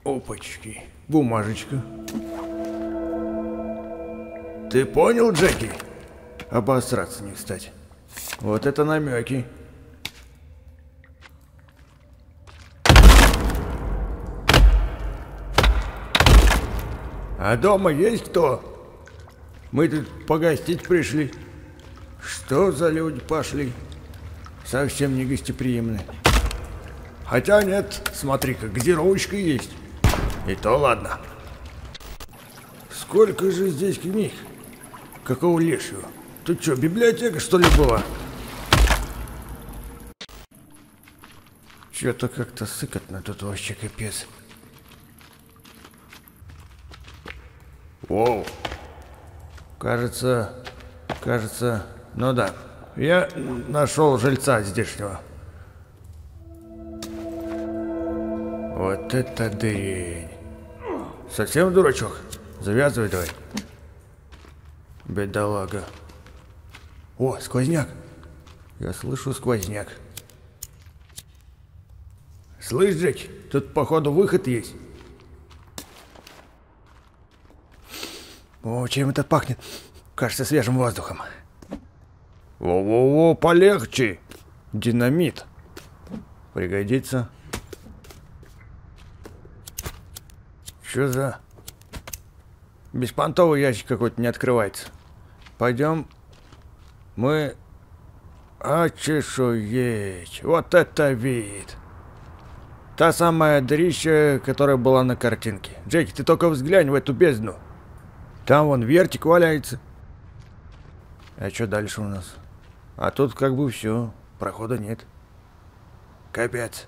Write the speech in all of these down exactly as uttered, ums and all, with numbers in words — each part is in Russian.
Опачки, бумажечка. Ты понял, Джеки? Обосраться не встать. Вот это намеки. А дома есть кто? Мы тут погостить пришли. Что за люди пошли? Совсем не гостеприимны. Хотя нет, смотри-ка, газировочка есть. И то ладно. Сколько же здесь книг? Какого лешего? Тут что, библиотека что ли была? Что-то как-то сыкотно тут вообще капец. Воу. Кажется, кажется, ну да. Я нашел жильца здешнего. Вот это дрянь. Совсем дурачок? Завязывай давай. Бедолага. О, сквозняк. Я слышу сквозняк. Слышь, Джеки, тут походу выход есть. О, чем это пахнет? Кажется, свежим воздухом. Во-во-во, полегче. Динамит. Пригодится. Что за... Беспонтовый ящик какой-то не открывается. Пойдем. Мы... А чешуеть. Вот это вид. Та самая дырища, которая была на картинке. Джеки, ты только взглянь в эту бездну. Там вон вертик валяется. А что дальше у нас? А тут как бы все. Прохода нет. Капец.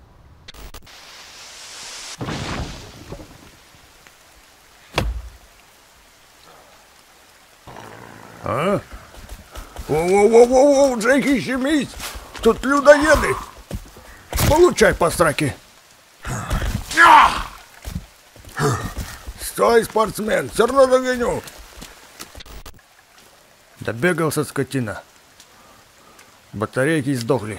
А? Воу-воу-воу-воу, Джеки, щемись! Тут людоеды! Получай по сраке! Стой, спортсмен, все равно догоню! Добегался скотина. Батарейки сдохли.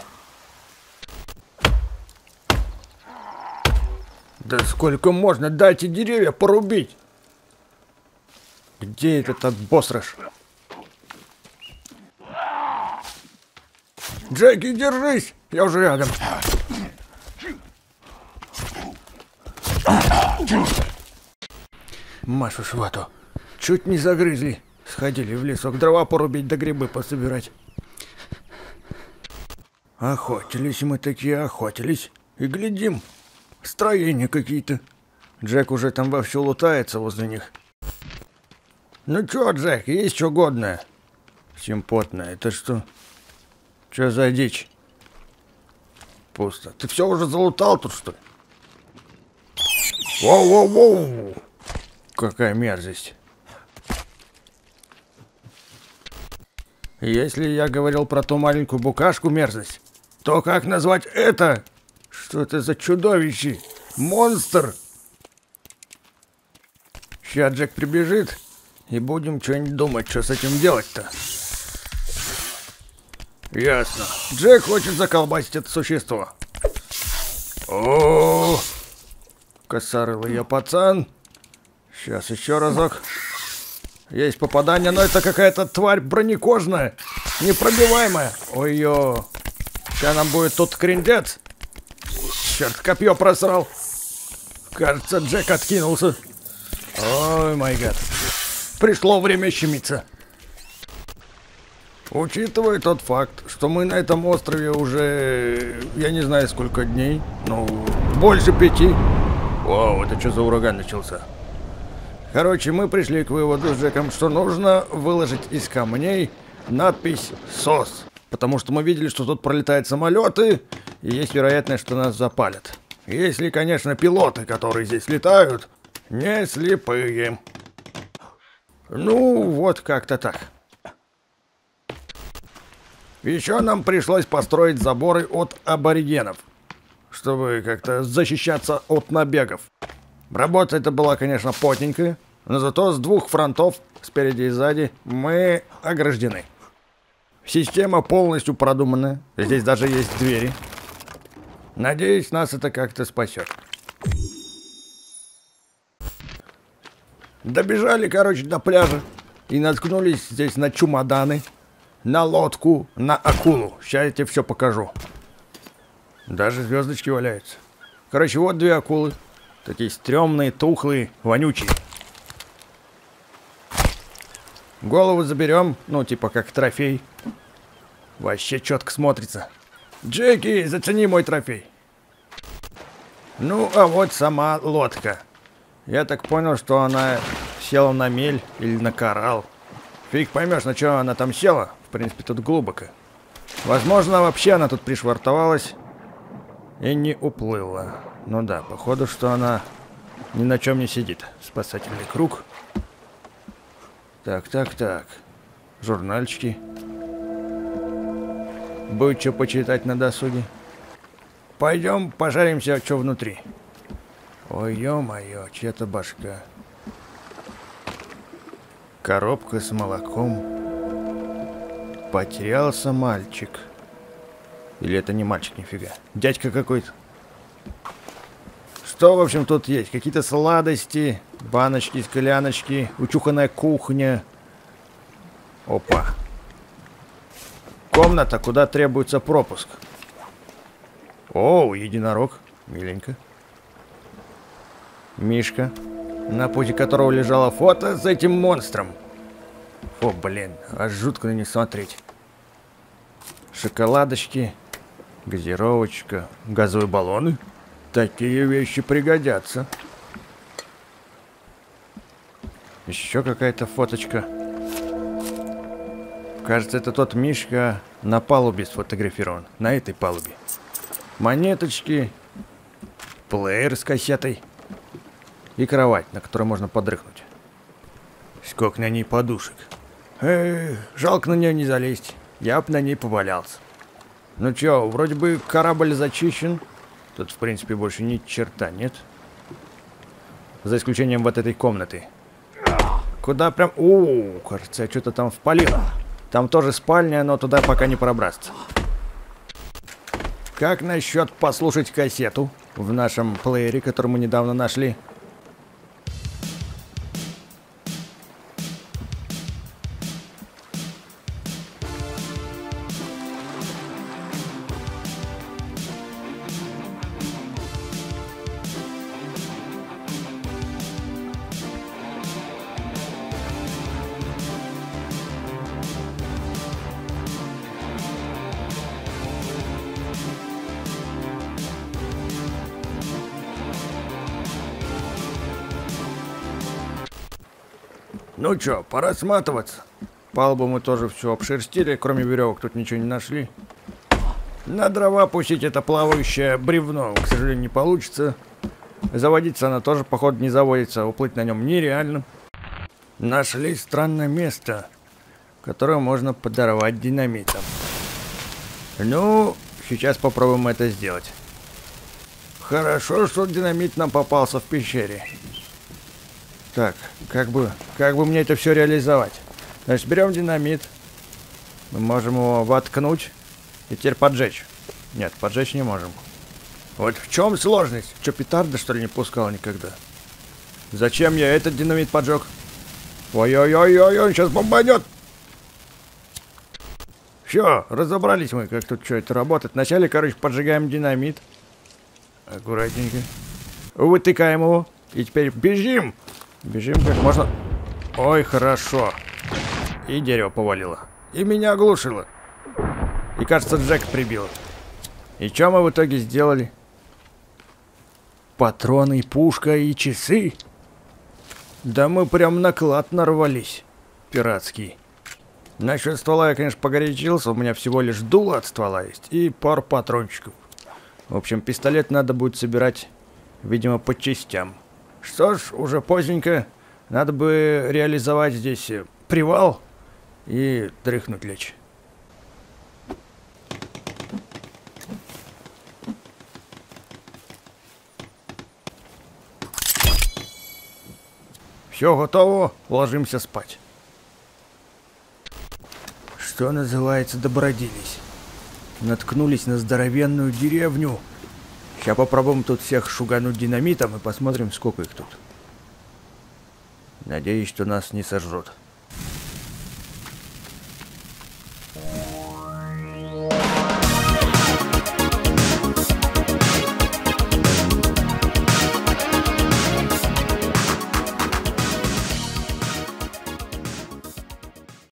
Да сколько можно? Дайте деревья порубить! Где этот обосраж? Джеки, держись! Я уже рядом. Машу швату. Чуть не загрызли. Сходили в лесок дрова порубить да грибы пособирать. Охотились мы такие, охотились. И глядим, строения какие-то. Джек уже там вовсю лутается возле них. Ну чё, Джек, есть что годное? Симпотное, это что? Что за дичь? Пусто. Ты все уже залутал тут, что ли? Воу-воу-воу! Какая мерзость. Если я говорил про ту маленькую букашку мерзость, то как назвать это? Что это за чудовище? Монстр! Сейчас Джек прибежит, и будем что-нибудь думать, что с этим делать-то. Ясно. Джек хочет заколбасить это существо. О, косорылый я пацан. Сейчас еще разок. Есть попадание, но это какая-то тварь бронекожная, непробиваемая. Ой-ё. Сейчас нам будет тут крендец. Черт, копье просрал. Кажется, Джек откинулся. Ой, май гад. Пришло время щемиться. Учитывая тот факт, что мы на этом острове уже, я не знаю сколько дней, ну, больше пяти. Вау, это что за ураган начался? Короче, мы пришли к выводу с Джеком, что нужно выложить из камней надпись «СОС». Потому что мы видели, что тут пролетают самолеты, и есть вероятность, что нас запалят. Если, конечно, пилоты, которые здесь летают, не слепые. Ну, вот как-то так. Еще нам пришлось построить заборы от аборигенов, чтобы как-то защищаться от набегов. Работа эта была, конечно, потненькая, но зато с двух фронтов, спереди и сзади, мы ограждены. Система полностью продуманная, здесь даже есть двери. Надеюсь, нас это как-то спасет. Добежали, короче, до пляжа и наткнулись здесь на чемоданы, на лодку, на акулу. Сейчас я тебе все покажу. Даже звездочки валяются. Короче, вот две акулы. Такие стрёмные, тухлые, вонючие. Голову заберем, ну, типа как трофей. Вообще четко смотрится. Джеки, зацени мой трофей. Ну, а вот сама лодка. Я так понял, что она села на мель или на коралл. Фиг поймешь, на что она там села. В принципе, тут глубоко. Возможно, вообще она тут пришвартовалась и не уплыла. Ну да, походу, что она ни на чем не сидит. Спасательный круг. Так, так, так. Журнальчики. Будет что почитать на досуге. Пойдем пожаримся, что внутри. Ой, ё-моё, чья-то башка. Коробка с молоком. Потерялся мальчик. Или это не мальчик, нифига. Дядька какой-то. Что, в общем, тут есть? Какие-то сладости, баночки, скляночки, учуханная кухня. Опа. Комната, куда требуется пропуск. О, единорог. Миленько. Мишка, на пути которого лежало фото с этим монстром. О, блин, аж жутко на них смотреть. Шоколадочки, газировочка, газовые баллоны. Такие вещи пригодятся. Еще какая-то фоточка. Кажется, это тот Мишка на палубе сфотографирован. На этой палубе. Монеточки. Плеер с кассетой. И кровать, на которой можно подрыхнуть. Сколько на ней подушек. Эх, жалко на нее не залезть. Я бы на ней повалялся. Ну чё, вроде бы корабль зачищен. Тут, в принципе, больше ни черта нет. За исключением вот этой комнаты. Куда прям... О, кажется, я что-то там впалил. Там тоже спальня, но туда пока не пробраться. Как насчет послушать кассету в нашем плеере, который мы недавно нашли? Ну чё, пора сматываться. Палубу мы тоже все обшерстили, кроме веревок тут ничего не нашли. На дрова пустить это плавающее бревно, к сожалению, не получится. Заводиться она тоже, походу, не заводится, уплыть на нем нереально. Нашли странное место, которое можно подорвать динамитом. Ну, сейчас попробуем это сделать. Хорошо, что динамит нам попался в пещере. Так, как бы, как бы мне это все реализовать? Значит, берем динамит. Мы можем его воткнуть и теперь поджечь. Нет, поджечь не можем. Вот в чем сложность? Че, петарда, что ли, не пускал никогда? Зачем я этот динамит поджег? Ой-ой-ой-ой, он сейчас бомбанет. Все, разобрались мы, как тут что это работает. Вначале, короче, поджигаем динамит. Аккуратненько. Вытыкаем его. И теперь бежим. Бежим как можно... Ой, хорошо. И дерево повалило. И меня оглушило. И, кажется, Джек прибил. И что мы в итоге сделали? Патроны, пушка и часы? Да мы прям на клад нарвались. Пиратский. Насчет ствола я, конечно, погорячился. У меня всего лишь дуло от ствола есть. И пару патрончиков. В общем, пистолет надо будет собирать, видимо, по частям. Что ж, уже поздненько. Надо бы реализовать здесь привал и дрыхнуть лечь. Все готово, ложимся спать. Что называется, добродились. Наткнулись на здоровенную деревню. Сейчас попробуем тут всех шугануть динамитом и посмотрим, сколько их тут. Надеюсь, что нас не сожрут.